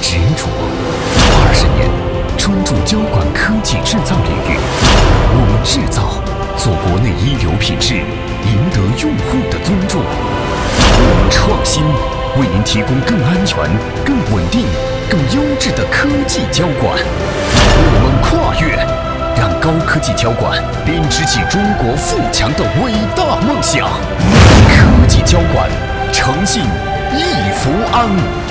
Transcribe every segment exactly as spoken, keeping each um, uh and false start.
执着。二十年，专注交管科技制造领域，我们制造，做国内一流品质，赢得用户的尊重。我们创新，为您提供更安全、更稳定、更优质的科技交管。我们跨越，让高科技交管编织起中国富强的伟大梦想。科技交管，诚信易福安。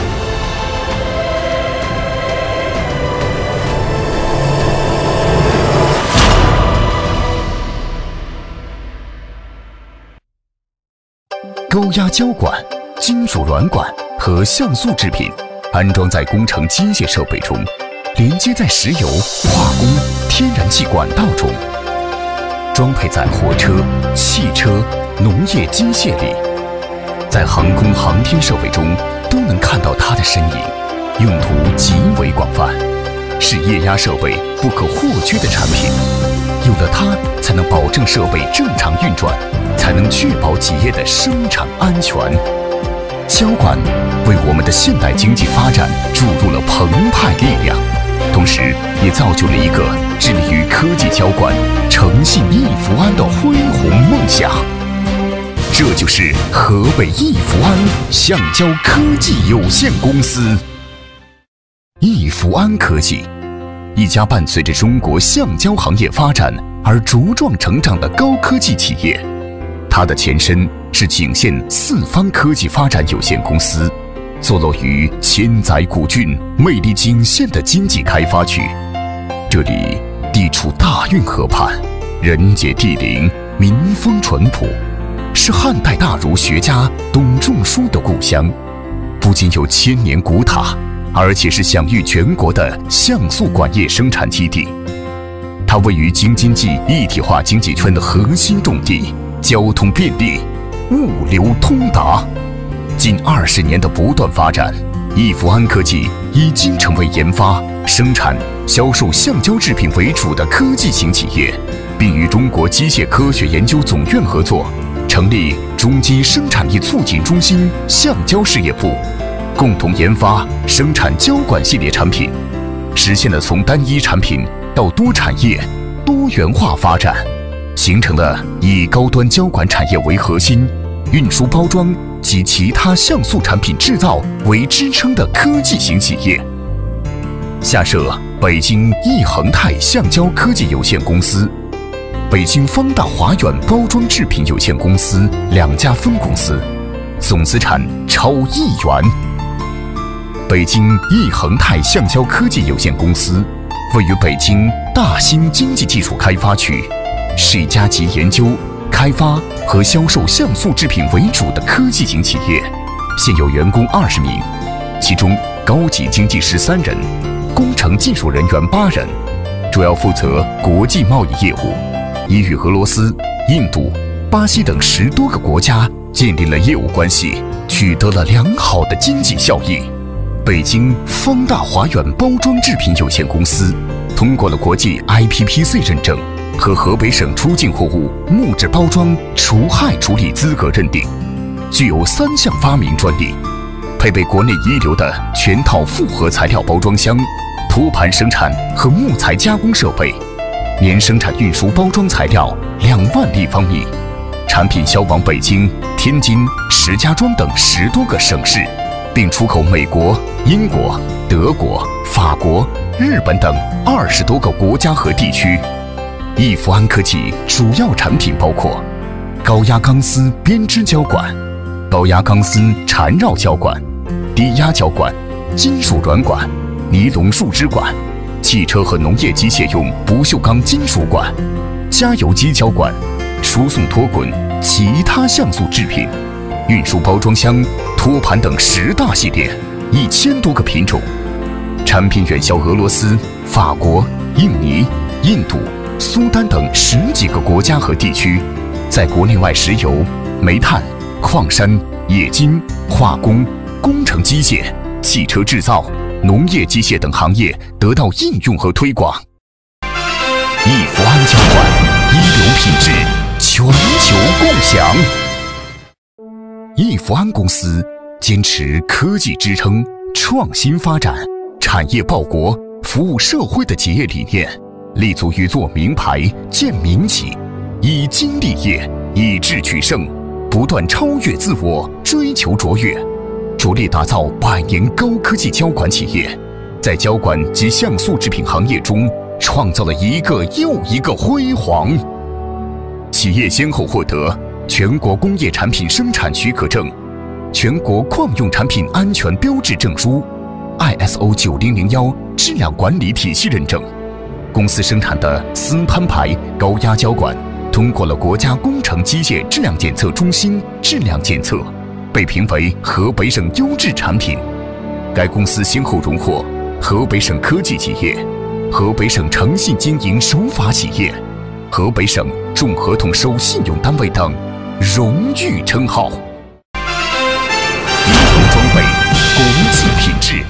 高压胶管、金属软管和像素制品安装在工程机械设备中，连接在石油、化工、天然气管道中，装配在火车、汽车、农业机械里，在航空航天设备中都能看到它的身影，用途极为广泛，是液压设备不可或缺的产品。有了它，才能保证设备正常运转，才能确保企业的生产安全。交管为我们的现代经济发展注入了澎湃力量，同时也造就了一个致力于科技交管、诚信易福安的恢宏梦想。这就是河北易福安橡胶科技有限公司。易福安科技，一家伴随着中国橡胶行业发展而茁壮成长的高科技企业。它的前身是景县四方科技发展有限公司，坐落于千载古郡魅力景县的经济开发区。这里地处大运河畔，人杰地灵，民风淳朴，是汉代大儒学家董仲舒的故乡。不仅有千年古塔，而且是享誉全国的像素管业生产基地。它位于京津冀一体化经济圈的核心重地，交通便利，物流通达。近二十年的不断发展，易福安科技已经成为研发、生产、销售橡胶制品为主的科技型企业，并与中国机械科学研究总院合作，成立中基生产力促进中心橡胶事业部，共同研发、生产胶管系列产品，实现了从单一产品到多产业、多元化发展，形成了以高端胶管产业为核心，运输包装及其他像素产品制造为支撑的科技型企业。下设北京易恒泰橡胶科技有限公司、北京方大华远包装制品有限公司两家分公司，总资产超亿元。北京易恒泰橡胶科技有限公司位于北京大兴经济技术开发区，是一家集研究、开发和销售像素制品为主的科技型企业，现有员工二十名，其中高级经济师三人，工程技术人员八人，主要负责国际贸易业务，已与俄罗斯、印度、巴西等十多个国家建立了业务关系，取得了良好的经济效益。北京方大华远包装制品有限公司通过了国际 I P P C 认证和河北省出境货物木质包装除害处理资格认定，具有三项发明专利，配备国内一流的全套复合材料包装箱、托盘生产和木材加工设备，年生产运输包装材料两万立方米，产品销往北京、天津、石家庄等十多个省市，并出口美国、英国、德国、法国、日本等二十多个国家和地区。易福安科技主要产品包括高压钢丝编织胶管、高压钢丝缠绕胶管、低压胶管、金属软管、尼龙树脂管、汽车和农业机械用不锈钢金属管、加油机胶管、输送脱滚、其他像素制品、运输包装箱、托盘等十大系列一千多个品种。产品远销俄罗斯、法国、印尼、印度、苏丹等十几个国家和地区，在国内外石油、煤炭、矿山、冶金、化工、工程机械、汽车制造、农业机械等行业得到应用和推广。易福安胶管，一流品质，全球共享。易福安公司坚持科技支撑、创新发展， 产业报国、服务社会的企业理念，立足于做名牌、建民企，以精立业，以智取胜，不断超越自我，追求卓越，着力打造百年高科技交管企业，在交管及像素制品行业中创造了一个又一个辉煌。企业先后获得全国工业产品生产许可证、全国矿用产品安全标志证书、I S O 九零零一质量管理体系认证。公司生产的丝攀牌高压胶管通过了国家工程机械质量检测中心质量检测，被评为河北省优质产品。该公司先后荣获河北省科技企业、河北省诚信经营守法企业、河北省重合同收信用单位等荣誉称号。一流装备，国际品质，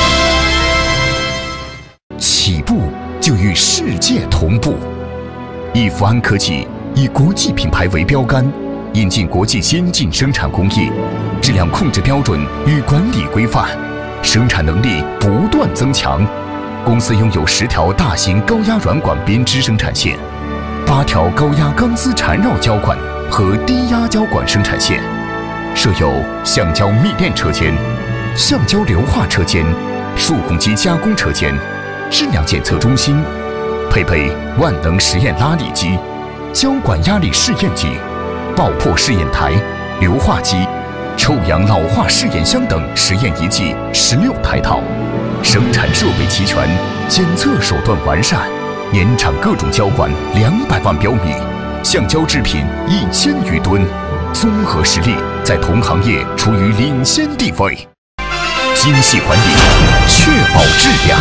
起步就与世界同步。易福安科技以国际品牌为标杆，引进国际先进生产工艺、质量控制标准与管理规范，生产能力不断增强。公司拥有十条大型高压软管编织生产线，八条高压钢丝缠绕胶管和低压胶管生产线，设有橡胶密链车间、橡胶硫化车间、数控机加工车间、质量检测中心，配备万能实验拉力机、胶管压力试验机、爆破试验台、硫化机、臭氧老化试验箱等实验仪器十六台套，生产设备齐全，检测手段完善，年产各种胶管两百万标米，橡胶制品一千余吨，综合实力在同行业处于领先地位。精细管理，确保质量。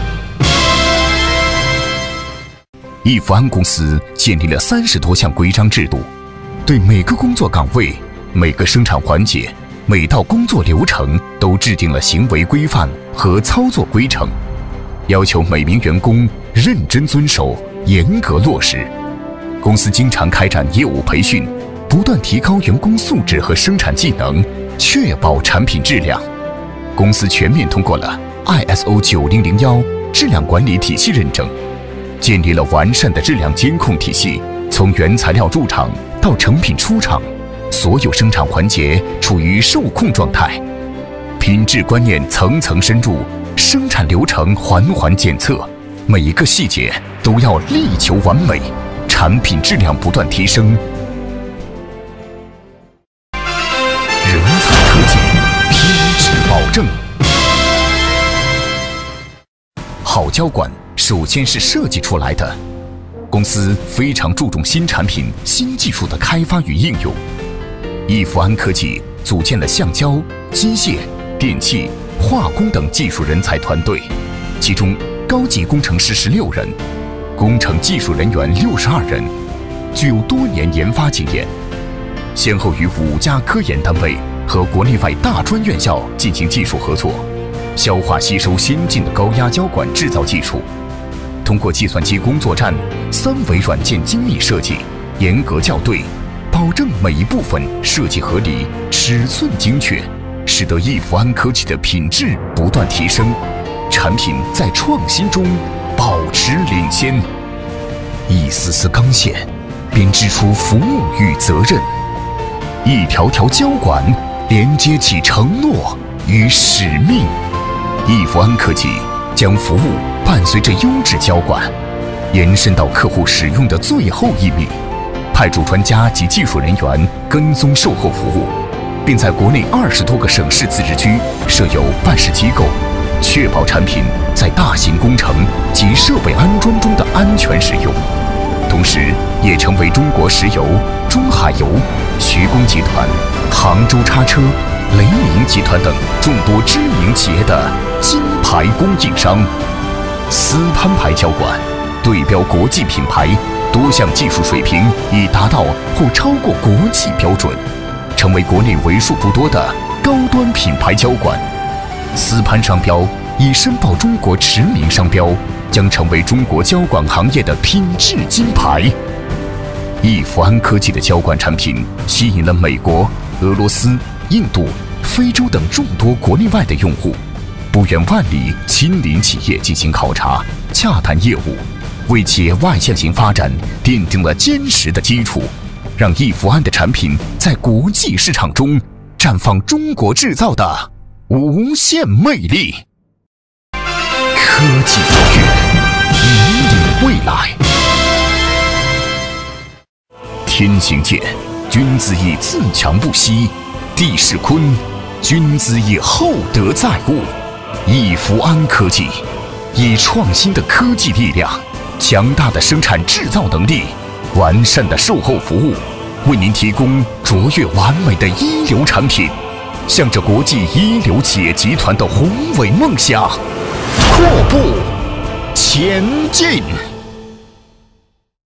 易福安公司建立了三十多项规章制度，对每个工作岗位、每个生产环节、每道工作流程都制定了行为规范和操作规程，要求每名员工认真遵守、严格落实。公司经常开展业务培训，不断提高员工素质和生产技能，确保产品质量。公司全面通过了 I S O 九零零一质量管理体系认证，建立了完善的质量监控体系，从原材料入场到成品出厂，所有生产环节处于受控状态。品质观念层层深入，生产流程环环检测，每一个细节都要力求完美，产品质量不断提升。人才科技，品质保证。好胶管首先是设计出来的，公司非常注重新产品、新技术的开发与应用。易福安科技组建了橡胶、机械、电气、化工等技术人才团队，其中高级工程师十六人，工程技术人员六十二人，具有多年研发经验，先后与五家科研单位和国内外大专院校进行技术合作，消化吸收先进的高压胶管制造技术。通过计算机工作站、三维软件精密设计，严格校对，保证每一部分设计合理、尺寸精确，使得易福安科技的品质不断提升，产品在创新中保持领先。一丝丝钢线编织出服务与责任，一条条胶管连接起承诺与使命。易福安科技将服务伴随着优质胶管延伸到客户使用的最后一米，派驻专家及技术人员跟踪售后服务，并在国内二十多个省市自治区设有办事机构，确保产品在大型工程及设备安装中的安全使用。同时也成为中国石油、中海油、徐工集团、杭州叉车、雷宁集团等众多知名企业的金牌供应商。丝攀牌胶管对标国际品牌，多项技术水平已达到或超过国际标准，成为国内为数不多的高端品牌胶管。丝攀商标已申报中国驰名商标，将成为中国胶管行业的品质金牌。易福安科技的胶管产品吸引了美国、俄罗斯、印度、非洲等众多国内外的用户， 不远万里亲临企业进行考察，洽谈业务，为企业外向型发展奠定了坚实的基础，让易福安的产品在国际市场中绽放中国制造的无限魅力。科技卓越，引领未来。天行健，君子以自强不息；地势坤，君子以厚德载物。易福安科技以创新的科技力量、强大的生产制造能力、完善的售后服务，为您提供卓越完美的一流产品，向着国际一流企业集团的宏伟梦想阔步前进。